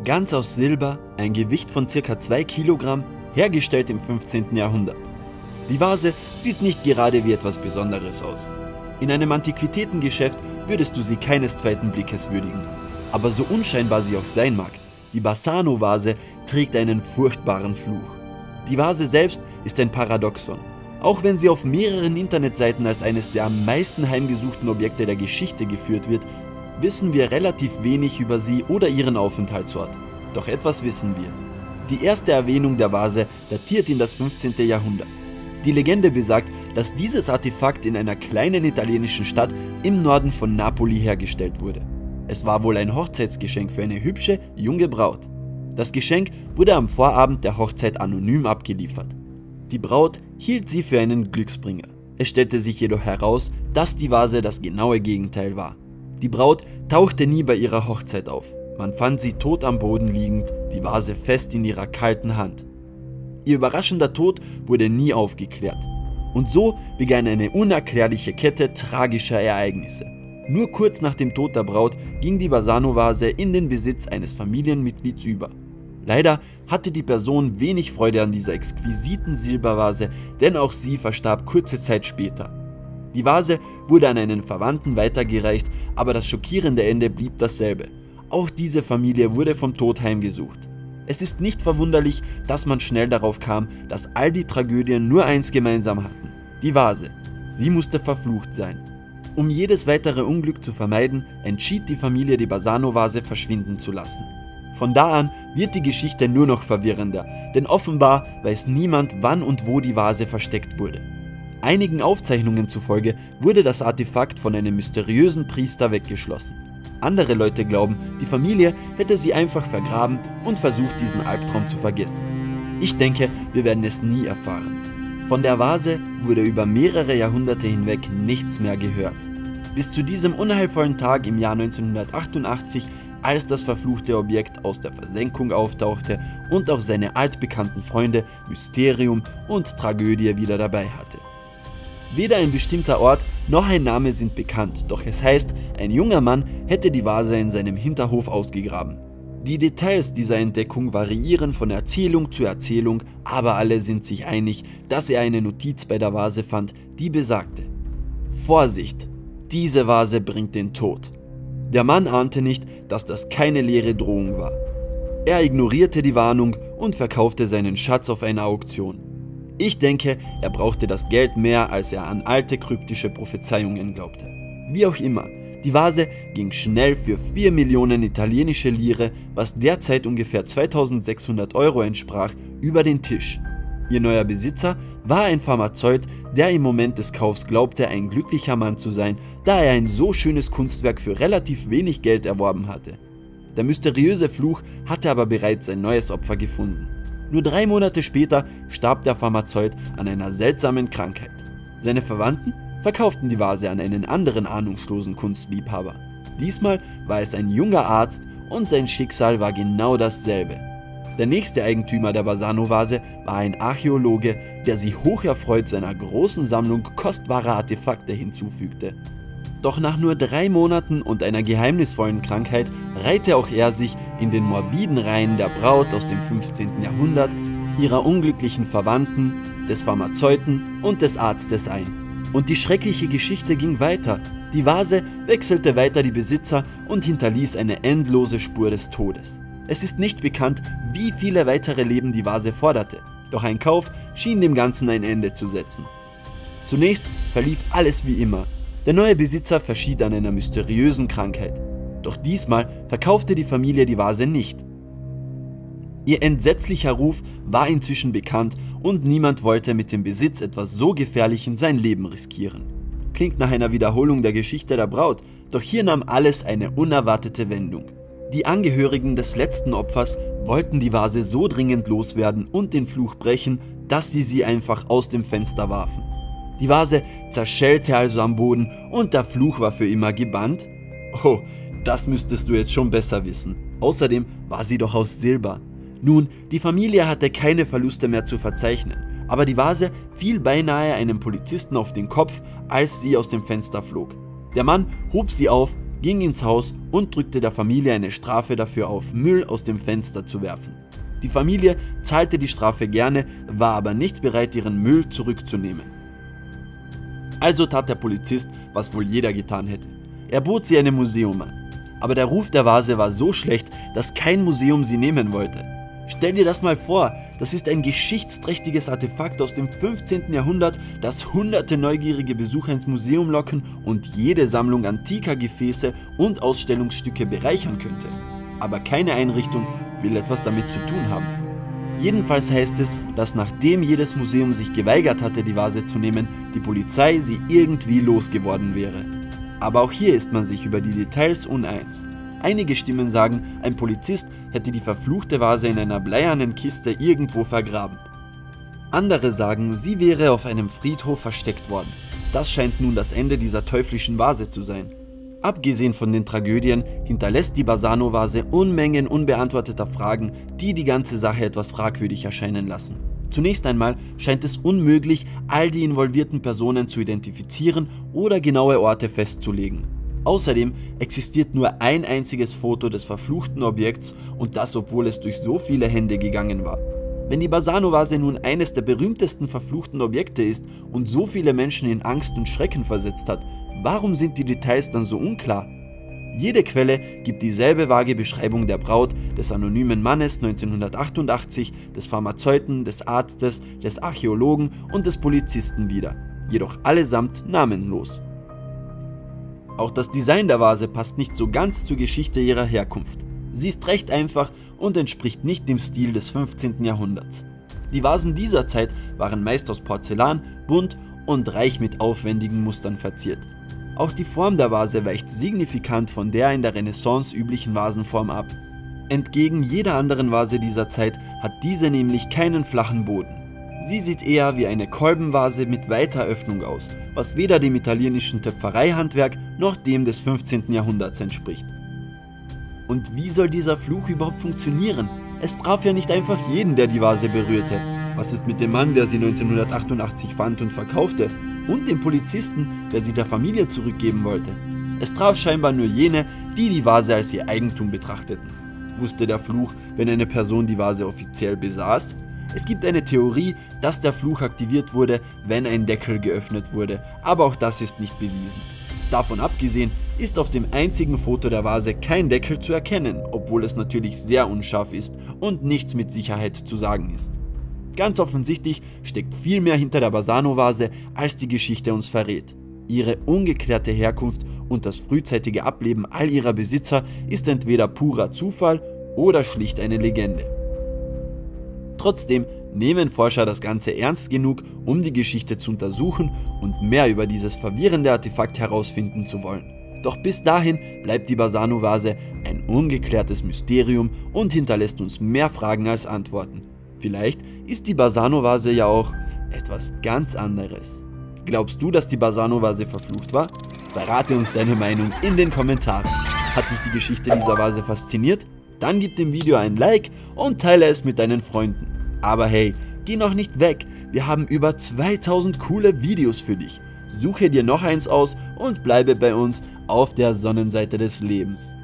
Ganz aus Silber, ein Gewicht von ca. 2 Kilogramm, hergestellt im 15. Jahrhundert. Die Vase sieht nicht gerade wie etwas Besonderes aus. In einem Antiquitätengeschäft würdest du sie keines zweiten Blickes würdigen. Aber so unscheinbar sie auch sein mag, die Bassano-Vase trägt einen furchtbaren Fluch. Die Vase selbst ist ein Paradoxon. Auch wenn sie auf mehreren Internetseiten als eines der am meisten heimgesuchten Objekte der Geschichte geführt wird, wissen wir relativ wenig über sie oder ihren Aufenthaltsort. Doch etwas wissen wir. Die erste Erwähnung der Vase datiert in das 15. Jahrhundert. Die Legende besagt, dass dieses Artefakt in einer kleinen italienischen Stadt im Norden von Napoli hergestellt wurde. Es war wohl ein Hochzeitsgeschenk für eine hübsche, junge Braut. Das Geschenk wurde am Vorabend der Hochzeit anonym abgeliefert. Die Braut hielt sie für einen Glücksbringer. Es stellte sich jedoch heraus, dass die Vase das genaue Gegenteil war. Die Braut tauchte nie bei ihrer Hochzeit auf. Man fand sie tot am Boden liegend, die Vase fest in ihrer kalten Hand. Ihr überraschender Tod wurde nie aufgeklärt. Und so begann eine unerklärliche Kette tragischer Ereignisse. Nur kurz nach dem Tod der Braut ging die Bassano-Vase in den Besitz eines Familienmitglieds über. Leider hatte die Person wenig Freude an dieser exquisiten Silbervase, denn auch sie verstarb kurze Zeit später. Die Vase wurde an einen Verwandten weitergereicht, aber das schockierende Ende blieb dasselbe. Auch diese Familie wurde vom Tod heimgesucht. Es ist nicht verwunderlich, dass man schnell darauf kam, dass all die Tragödien nur eins gemeinsam hatten: die Vase. Sie musste verflucht sein. Um jedes weitere Unglück zu vermeiden, entschied die Familie, die Bassano-Vase verschwinden zu lassen. Von da an wird die Geschichte nur noch verwirrender, denn offenbar weiß niemand, wann und wo die Vase versteckt wurde. Einigen Aufzeichnungen zufolge wurde das Artefakt von einem mysteriösen Priester weggeschlossen. Andere Leute glauben, die Familie hätte sie einfach vergraben und versucht, diesen Albtraum zu vergessen. Ich denke, wir werden es nie erfahren. Von der Vase wurde über mehrere Jahrhunderte hinweg nichts mehr gehört. Bis zu diesem unheilvollen Tag im Jahr 1988, als das verfluchte Objekt aus der Versenkung auftauchte und auch seine altbekannten Freunde Mysterium und Tragödie wieder dabei hatte. Weder ein bestimmter Ort noch ein Name sind bekannt, doch es heißt, ein junger Mann hätte die Vase in seinem Hinterhof ausgegraben. Die Details dieser Entdeckung variieren von Erzählung zu Erzählung, aber alle sind sich einig, dass er eine Notiz bei der Vase fand, die besagte: Vorsicht, diese Vase bringt den Tod. Der Mann ahnte nicht, dass das keine leere Drohung war. Er ignorierte die Warnung und verkaufte seinen Schatz auf einer Auktion. Ich denke, er brauchte das Geld mehr, als er an alte kryptische Prophezeiungen glaubte. Wie auch immer, die Vase ging schnell für 4 Millionen italienische Lire, was derzeit ungefähr 2600 € entsprach, über den Tisch. Ihr neuer Besitzer war ein Pharmazeut, der im Moment des Kaufs glaubte, ein glücklicher Mann zu sein, da er ein so schönes Kunstwerk für relativ wenig Geld erworben hatte. Der mysteriöse Fluch hatte aber bereits sein neues Opfer gefunden. Nur 3 Monate später starb der Pharmazeut an einer seltsamen Krankheit. Seine Verwandten verkauften die Vase an einen anderen ahnungslosen Kunstliebhaber. Diesmal war es ein junger Arzt und sein Schicksal war genau dasselbe. Der nächste Eigentümer der Bassano-Vase war ein Archäologe, der sich hocherfreut seiner großen Sammlung kostbarer Artefakte hinzufügte. Doch nach nur 3 Monaten und einer geheimnisvollen Krankheit reihte auch er sich in den morbiden Reihen der Braut aus dem 15. Jahrhundert, ihrer unglücklichen Verwandten, des Pharmazeuten und des Arztes ein. Und die schreckliche Geschichte ging weiter. Die Vase wechselte weiter die Besitzer und hinterließ eine endlose Spur des Todes. Es ist nicht bekannt, wie viele weitere Leben die Vase forderte, doch ein Kauf schien dem Ganzen ein Ende zu setzen. Zunächst verlief alles wie immer. Der neue Besitzer verschied an einer mysteriösen Krankheit. Doch diesmal verkaufte die Familie die Vase nicht. Ihr entsetzlicher Ruf war inzwischen bekannt und niemand wollte mit dem Besitz etwas so Gefährlichem sein Leben riskieren. Klingt nach einer Wiederholung der Geschichte der Braut, doch hier nahm alles eine unerwartete Wendung. Die Angehörigen des letzten Opfers wollten die Vase so dringend loswerden und den Fluch brechen, dass sie einfach aus dem Fenster warfen. Die Vase zerschellte also am Boden und der Fluch war für immer gebannt? Oh, das müsstest du jetzt schon besser wissen. Außerdem war sie doch aus Silber. Nun, die Familie hatte keine Verluste mehr zu verzeichnen, aber die Vase fiel beinahe einem Polizisten auf den Kopf, als sie aus dem Fenster flog. Der Mann hob sie auf, ging ins Haus und drückte der Familie eine Strafe dafür auf, Müll aus dem Fenster zu werfen. Die Familie zahlte die Strafe gerne, war aber nicht bereit, ihren Müll zurückzunehmen. Also tat der Polizist, was wohl jeder getan hätte. Er bot sie einem Museum an. Aber der Ruf der Vase war so schlecht, dass kein Museum sie nehmen wollte. Stell dir das mal vor, das ist ein geschichtsträchtiges Artefakt aus dem 15. Jahrhundert, das hunderte neugierige Besucher ins Museum locken und jede Sammlung antiker Gefäße und Ausstellungsstücke bereichern könnte. Aber keine Einrichtung will etwas damit zu tun haben. Jedenfalls heißt es, dass nachdem jedes Museum sich geweigert hatte, die Vase zu nehmen, die Polizei sie irgendwie losgeworden wäre. Aber auch hier ist man sich über die Details uneins. Einige Stimmen sagen, ein Polizist hätte die verfluchte Vase in einer bleiernen Kiste irgendwo vergraben. Andere sagen, sie wäre auf einem Friedhof versteckt worden. Das scheint nun das Ende dieser teuflischen Vase zu sein. Abgesehen von den Tragödien hinterlässt die Bassano-Vase Unmengen unbeantworteter Fragen, die die ganze Sache etwas fragwürdig erscheinen lassen. Zunächst einmal scheint es unmöglich, all die involvierten Personen zu identifizieren oder genaue Orte festzulegen. Außerdem existiert nur ein einziges Foto des verfluchten Objekts und das, obwohl es durch so viele Hände gegangen war. Wenn die Bassano-Vase nun eines der berühmtesten verfluchten Objekte ist und so viele Menschen in Angst und Schrecken versetzt hat, warum sind die Details dann so unklar? Jede Quelle gibt dieselbe vage Beschreibung der Braut, des anonymen Mannes 1988, des Pharmazeuten, des Arztes, des Archäologen und des Polizisten wieder, jedoch allesamt namenlos. Auch das Design der Vase passt nicht so ganz zur Geschichte ihrer Herkunft. Sie ist recht einfach und entspricht nicht dem Stil des 15. Jahrhunderts. Die Vasen dieser Zeit waren meist aus Porzellan, bunt und reich mit aufwendigen Mustern verziert. Auch die Form der Vase weicht signifikant von der in der Renaissance üblichen Vasenform ab. Entgegen jeder anderen Vase dieser Zeit hat diese nämlich keinen flachen Boden. Sie sieht eher wie eine Kolbenvase mit weiter Öffnung aus, was weder dem italienischen Töpfereihandwerk noch dem des 15. Jahrhunderts entspricht. Und wie soll dieser Fluch überhaupt funktionieren? Es traf ja nicht einfach jeden, der die Vase berührte. Was ist mit dem Mann, der sie 1988 fand und verkaufte? Und dem Polizisten, der sie der Familie zurückgeben wollte? Es traf scheinbar nur jene, die die Vase als ihr Eigentum betrachteten. Wusste der Fluch, wenn eine Person die Vase offiziell besaß? Es gibt eine Theorie, dass der Fluch aktiviert wurde, wenn ein Deckel geöffnet wurde, aber auch das ist nicht bewiesen. Davon abgesehen ist auf dem einzigen Foto der Vase kein Deckel zu erkennen, obwohl es natürlich sehr unscharf ist und nichts mit Sicherheit zu sagen ist. Ganz offensichtlich steckt viel mehr hinter der Bassano-Vase, als die Geschichte uns verrät. Ihre ungeklärte Herkunft und das frühzeitige Ableben all ihrer Besitzer ist entweder purer Zufall oder schlicht eine Legende. Trotzdem nehmen Forscher das Ganze ernst genug, um die Geschichte zu untersuchen und mehr über dieses verwirrende Artefakt herausfinden zu wollen. Doch bis dahin bleibt die Bassano-Vase ein ungeklärtes Mysterium und hinterlässt uns mehr Fragen als Antworten. Vielleicht ist die Bassano-Vase ja auch etwas ganz anderes. Glaubst du, dass die Bassano-Vase verflucht war? Verrate uns deine Meinung in den Kommentaren. Hat dich die Geschichte dieser Vase fasziniert? Dann gib dem Video ein Like und teile es mit deinen Freunden. Aber hey, geh noch nicht weg, wir haben über 2000 coole Videos für dich. Suche dir noch eins aus und bleibe bei uns auf der Sonnenseite des Lebens.